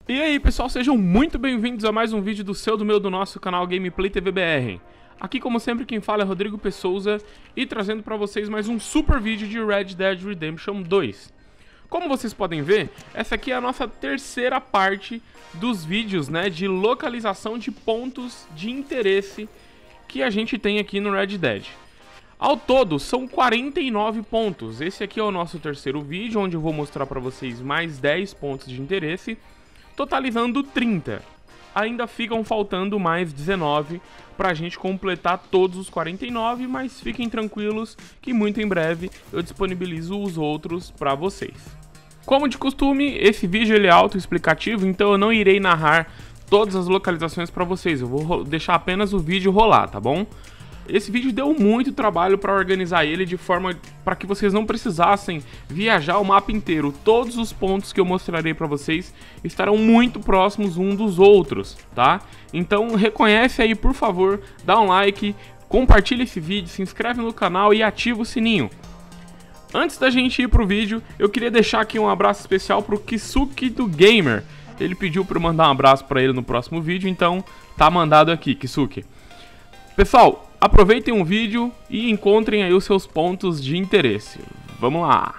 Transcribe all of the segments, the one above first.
E aí pessoal, sejam muito bem-vindos a mais um vídeo do seu, do meu, do nosso canal Gameplay TV BR. Aqui como sempre quem fala é Rodrigo P. Souza e trazendo pra vocês mais um super vídeo de Red Dead Redemption 2. Como vocês podem ver, essa aqui é a nossa terceira parte dos vídeos, né, de localização de pontos de interesse que a gente tem aqui no Red Dead. Ao todo, são 49 pontos. Esse aqui é o nosso terceiro vídeo, onde eu vou mostrar pra vocês mais 10 pontos de interesse, totalizando 30. Ainda ficam faltando mais 19 pra gente completar todos os 49, mas fiquem tranquilos que muito em breve eu disponibilizo os outros pra vocês. Como de costume, esse vídeo ele é autoexplicativo, então eu não irei narrar todas as localizações pra vocês, eu vou deixar apenas o vídeo rolar, tá bom? Esse vídeo deu muito trabalho para organizar ele de forma para que vocês não precisassem viajar o mapa inteiro. Todos os pontos que eu mostrarei para vocês estarão muito próximos um dos outros, tá? Então reconhece aí, por favor, dá um like, compartilha esse vídeo, se inscreve no canal e ativa o sininho. Antes da gente ir pro vídeo, eu queria deixar aqui um abraço especial pro Kisuki do Gamer. Ele pediu para eu mandar um abraço para ele no próximo vídeo, então tá mandado aqui, Kisuki. Pessoal, aproveitem o vídeo e encontrem aí os seus pontos de interesse. Vamos lá!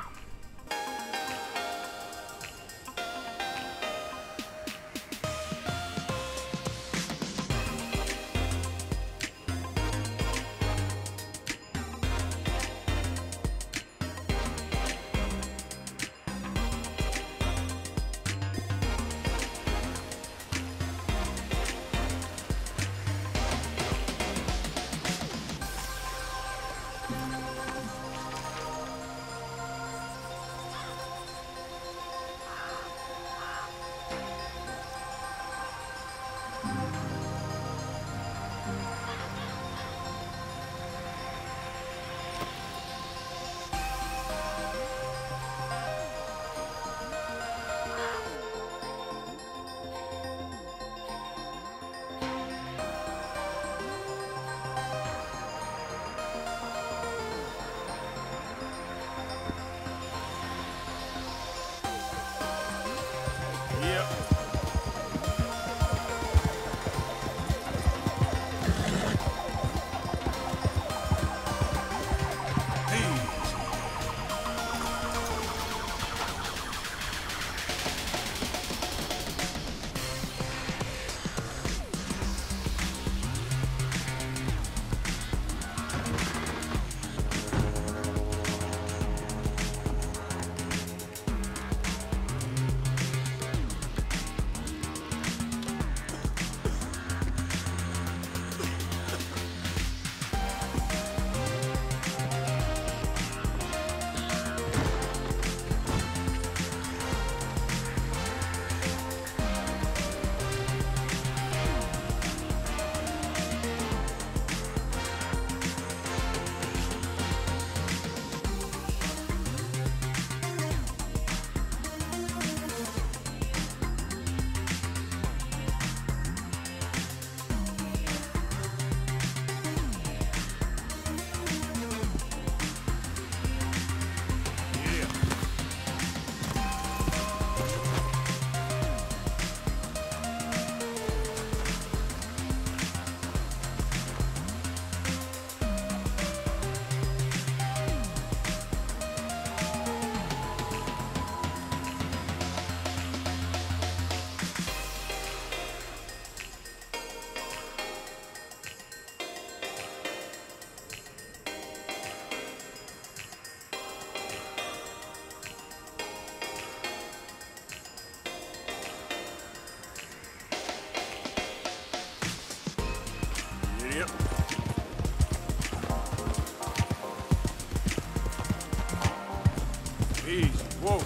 Easy, whoa.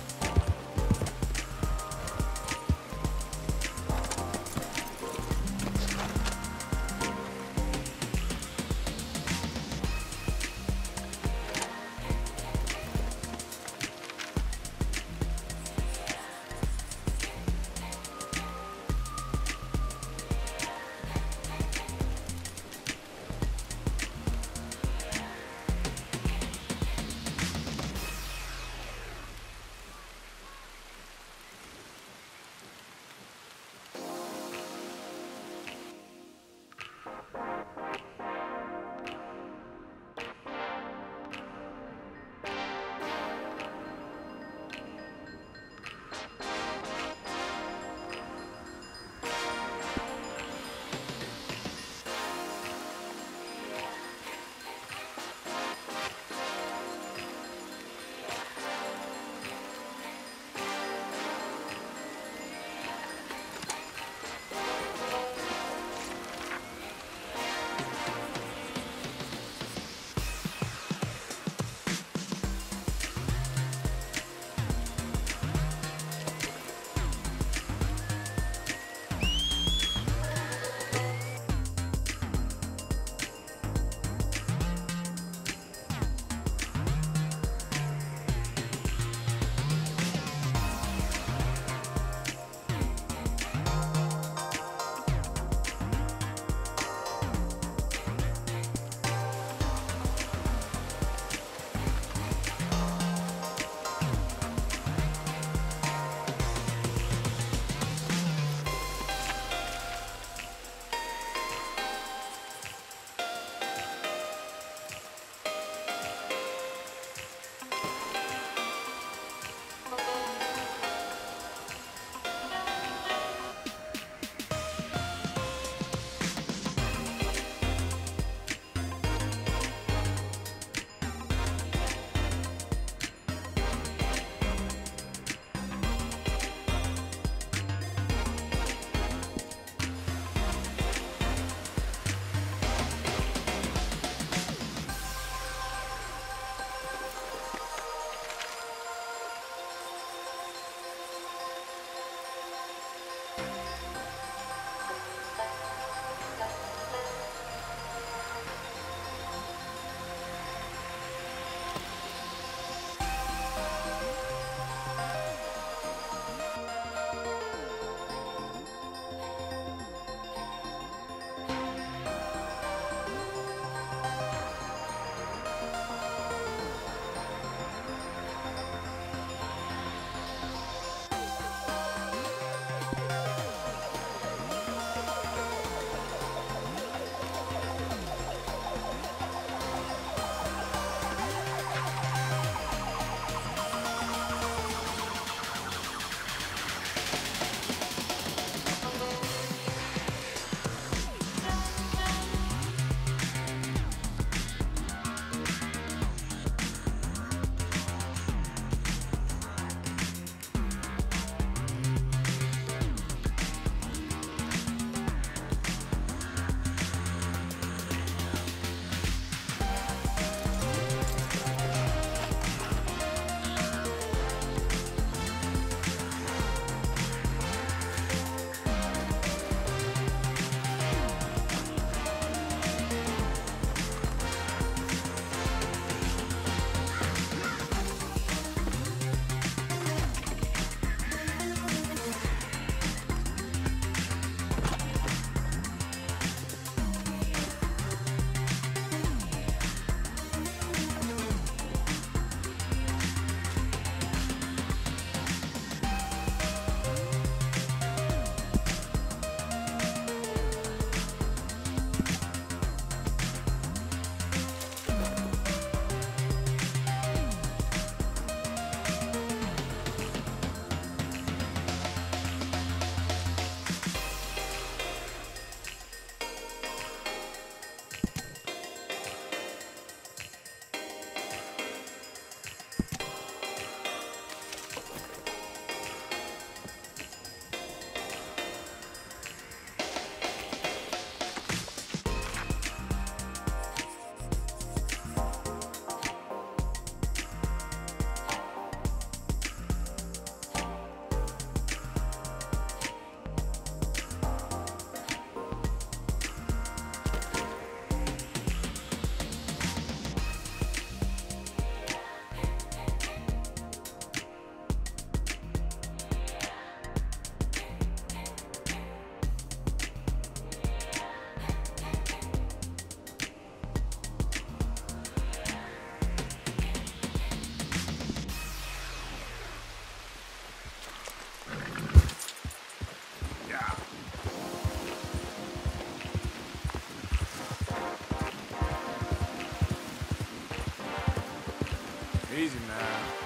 crazy now.